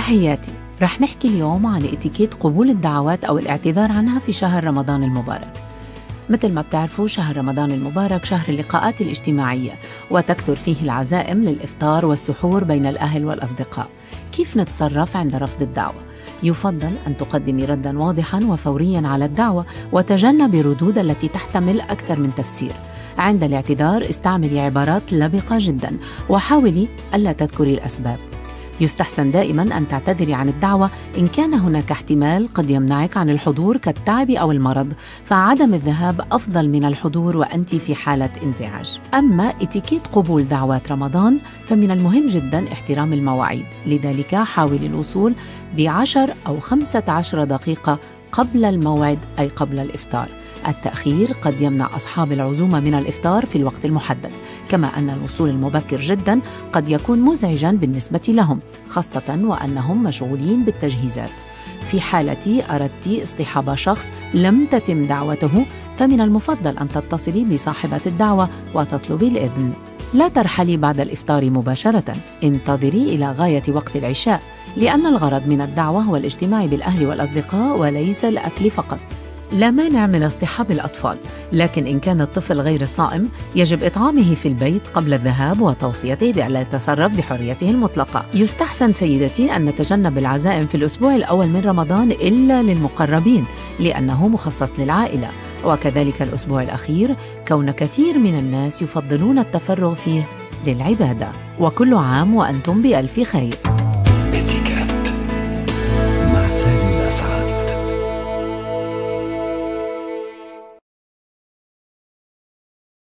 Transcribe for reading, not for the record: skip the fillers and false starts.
تحياتي. رح نحكي اليوم عن اتيكيت قبول الدعوات أو الاعتذار عنها في شهر رمضان المبارك. مثل ما بتعرفوا شهر رمضان المبارك شهر اللقاءات الاجتماعية، وتكثر فيه العزائم للإفطار والسحور بين الأهل والأصدقاء. كيف نتصرف عند رفض الدعوة؟ يفضل أن تقدمي ردا واضحا وفوريا على الدعوة، وتجنبي الردود التي تحتمل أكثر من تفسير. عند الاعتذار استعملي عبارات لبقة جدا، وحاولي ألا تذكري الأسباب. يستحسن دائما أن تعتذري عن الدعوة إن كان هناك احتمال قد يمنعك عن الحضور كالتعب أو المرض، فعدم الذهاب أفضل من الحضور وأنت في حالة انزعاج. أما اتيكيت قبول دعوات رمضان فمن المهم جدا احترام المواعيد، لذلك حاولي الوصول ب10 أو 15 دقيقة قبل الموعد، أي قبل الإفطار. التأخير قد يمنع أصحاب العزومة من الإفطار في الوقت المحدد، كما أن الوصول المبكر جدا قد يكون مزعجا بالنسبة لهم، خاصة وأنهم مشغولين بالتجهيزات. في حالة أردت اصطحاب شخص لم تتم دعوته، فمن المفضل أن تتصلي بصاحبة الدعوة وتطلبي الإذن. لا ترحلي بعد الإفطار مباشرة، انتظري إلى غاية وقت العشاء، لأن الغرض من الدعوة هو الاجتماع بالأهل والأصدقاء وليس الأكل فقط. لا مانع من اصطحاب الأطفال، لكن إن كان الطفل غير صائم يجب إطعامه في البيت قبل الذهاب وتوصيته بألا يتصرف بحريته المطلقة. يستحسن سيدتي أن نتجنب العزائم في الأسبوع الأول من رمضان إلا للمقربين، لأنه مخصص للعائلة، وكذلك الأسبوع الأخير كون كثير من الناس يفضلون التفرغ فيه للعبادة. وكل عام وأنتم بألف خير.